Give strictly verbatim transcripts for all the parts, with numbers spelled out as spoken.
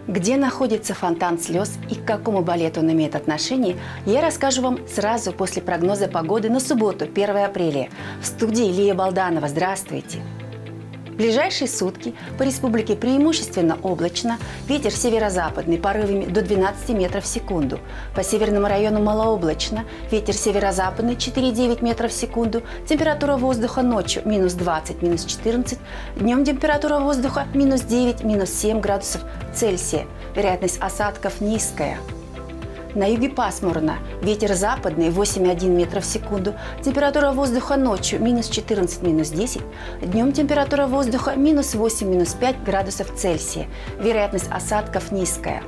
Где находится фонтан слез и к какому балету он имеет отношение, я расскажу вам сразу после прогноза погоды на субботу, первое апреля. В студии Лия Балданова. Здравствуйте! В ближайшие сутки по республике преимущественно облачно, ветер северо-западный порывами до двенадцати метров в секунду. По северному району малооблачно, ветер северо-западный четыре и девять метров в секунду, температура воздуха ночью минус двадцать, минус четырнадцать, днем температура воздуха минус девять, минус семь градусов Цельсия, вероятность осадков низкая. На юге пасмурно, ветер западный восемь и один метра в секунду, температура воздуха ночью минус четырнадцать, минус десять, днем температура воздуха минус восемь, минус пять градусов Цельсия, вероятность осадков низкая.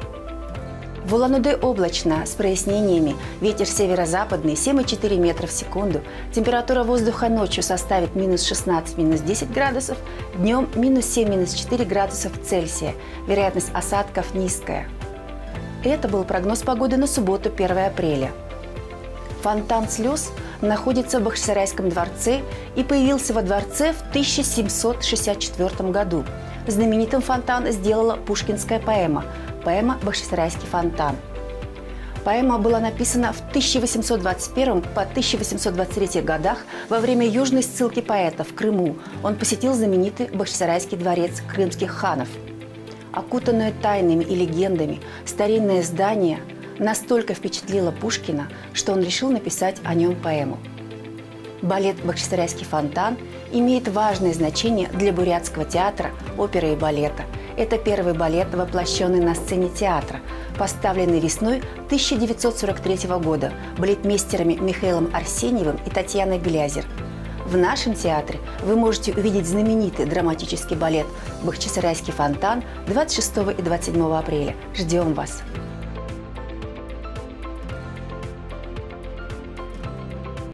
В Улан-Удэ облачно, с прояснениями, ветер северо-западный семь и четыре метра в секунду, температура воздуха ночью составит минус шестнадцать, минус десять градусов, днем минус семь, минус четыре градусов Цельсия, вероятность осадков низкая. Это был прогноз погоды на субботу, первое апреля. Фонтан слез находится в Бахчисарайском дворце и появился во дворце в тысяча семьсот шестьдесят четвёртом году. Знаменитым фонтан сделала пушкинская поэма «Поэма «Бахчисарайский фонтан». Поэма была написана в тысяча восемьсот двадцать первом по тысяча восемьсот двадцать третий годах во время южной ссылки поэта в Крыму. Он посетил знаменитый Бахчисарайский дворец крымских ханов. Окутанное тайнами и легендами, старинное здание настолько впечатлило Пушкина, что он решил написать о нем поэму. Балет «Бахчисарайский фонтан» имеет важное значение для бурятского театра, оперы и балета. Это первый балет, воплощенный на сцене театра, поставленный весной тысяча девятьсот сорок третьего года балетмейстерами Михаилом Арсеньевым и Татьяной Глязер. В нашем театре вы можете увидеть знаменитый драматический балет «Бахчисарайский фонтан» двадцать шестого и двадцать седьмого апреля. Ждем вас!